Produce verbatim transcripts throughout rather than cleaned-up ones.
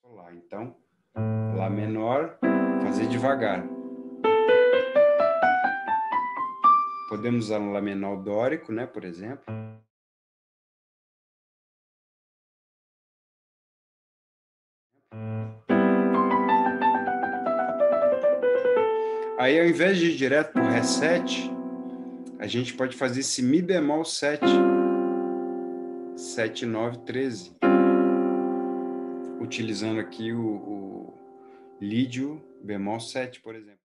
Lá, então, Lá menor, fazer devagar. Podemos usar um Lá menor dórico, né, por exemplo. Aí, ao invés de ir direto para o Ré sete, a gente pode fazer esse Mi bemol sete. sete, nove, treze. Utilizando aqui o, o lídio bemol sete, por exemplo.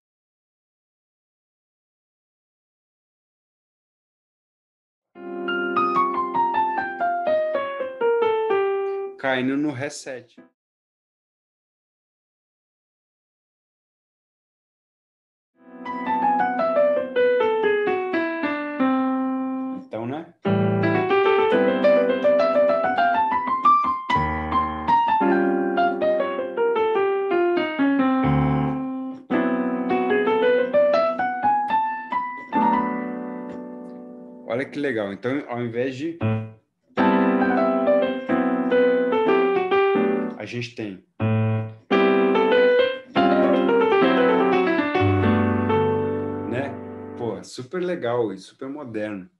Caindo no Ré sete. Então, né? Olha que legal. Então, ao invés de... a gente tem... né? Pô, super legal e super moderno.